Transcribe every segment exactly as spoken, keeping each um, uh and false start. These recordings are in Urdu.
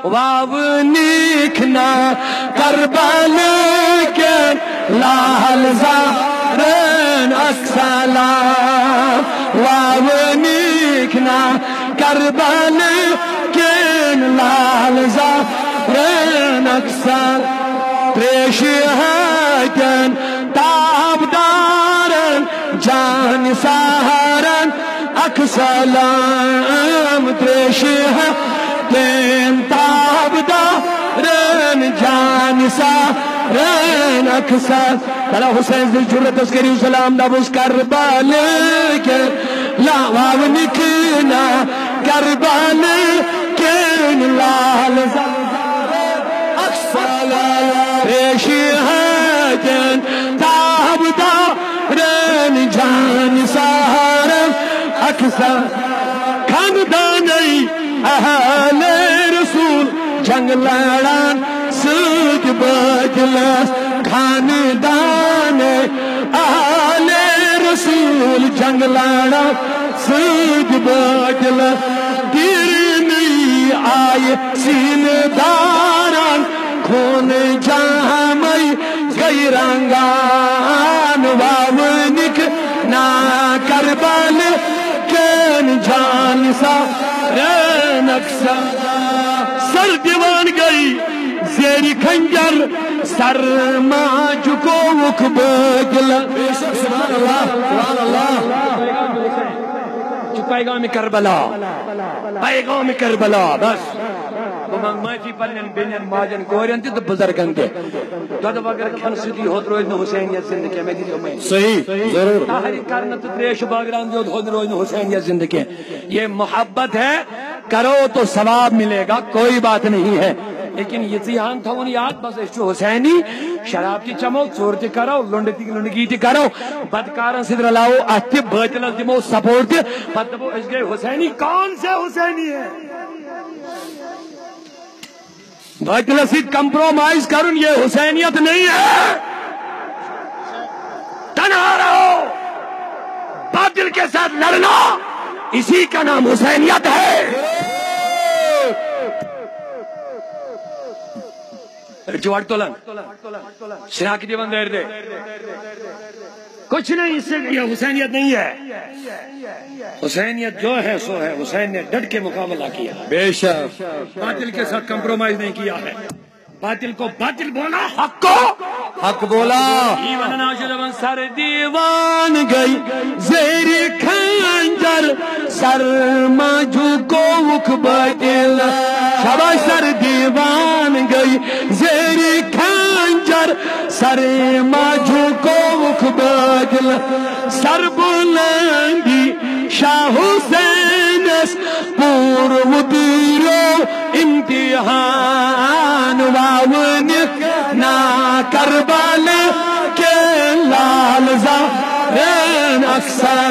واونیکنا کربل کے لال زارن السلام واونیکنا کربل کے لال زارن السلام تریش ہاتن تاب دارن جان سہارن اک سلام تریش ہاتن تاب دارن جان سہارن اک سلام تلا حسین ذی جرت اسکری سلام دبس کربل کے لا واونکنا کربل کے لال ریشی ہاتن تاب دارن جان سہارن اکثر خاندانی اہل رسول جنگ لڑان سد بجلس خاندان اہل رسول جنگ لڑان سد بجلس گرنی آئے سین داران خون جامی گئی رنگان واونکنا کربل کن جان سہارن اکثر سر دیوان گئی زیر خنجر سر ماج کو وک بگل سبحان اللہ سبحان اللہ پیغام کربلا پیغام کربلا بس معافی پنن بینن ماجن کورین تہ بزرگن تہ دود وغیرہ کھن ستی ہوت روز نہ حسینیت زندگی میں دی امید صحیح ضرور ہر کرن تہ تریش باگران دی ہوت روز نہ حسینیت زندگی یہ محبت ہے کرو تو ثواب ملے گا کوئی بات نہیں ہے لیکن یہ ذہن تھون یاد بس اس حسینی شراب کی چمو ژور تہ کرو لنڈ تہ لنڈگی تہ کرو بدکارن سۭتۍ رلاو اتھ تہ باطلس دمو سپورٹ تہ پتہ دپو اس گئے حسینی کون سے حسینی ہے باطل سے کمپرومائز کرن یہ حسینیت نہیں ہے تنہا رہو باطل کے ساتھ لڑنا اسی کا نام حسینیت ہے چوٹ تولن شنا کی دیوان دیر دے کچھ نہیں اس سے یہ حسینیت نہیں ہے حسینیت جو ہے سو ہے حسین نے ڈٹ کے مقابلہ کیا بے شک باطل کے ساتھ کمپرومائز نہیں کیا ہے باطل کو باطل بولا حق کو حق بولا ایوان شدوان سر دیوان گئی زیر خنجر سر ماجو کو وک باطل شباش سر دیوان گئی زیر خنجر سر ماجو کو وک باطل سر بلندی شاہ حسین پور مدیرو امتحان واونکنا کربل کے لال زارن اکثر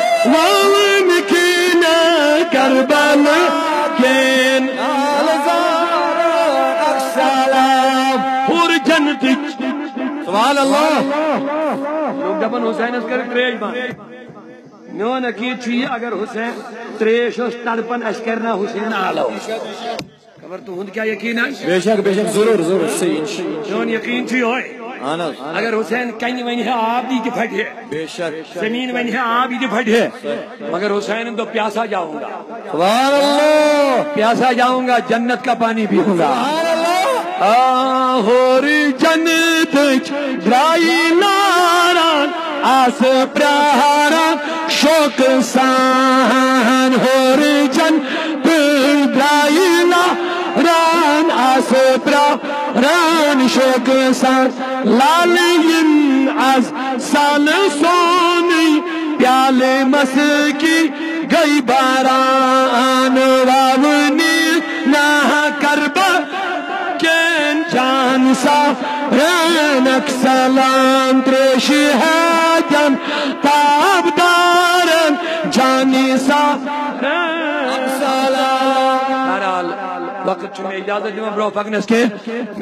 واونکنا کربل کے لال زارن اکثر پور جنت سبحان اللہ لوگ دپن حسین اس کر تریش بان میون عقید چھ اگر حسین تریش اس تڑپن اس کرنا حسین آلو خبر تو ہند کیا یقین ہے بے شک بے شک ضرور ضرور صحیح میون یقین چھ ہوئے اگر حسین کہیں ونی ہے آب دی پھٹ ہے بے شک زمین ونی ہے آب دی پھٹ ہے مگر حسین تو پیاسا جاؤں گا سبحان اللہ پیاسا جاؤں گا جنت کا پانی پیوں گا سبحان اللہ آہور جنت درائی لاران آس پرہاران شوق سان ہور جن درائی لاران آس پرہاران شوق سان لالین از سال سونی پیالے مسکی گئی باران واونی نہ کربا کین جان سہارن سلام تریش ہاتن تاب دارن جانی سہارن سلام بہرحال وقت چھ میں اجازت دوں برو پکنس کے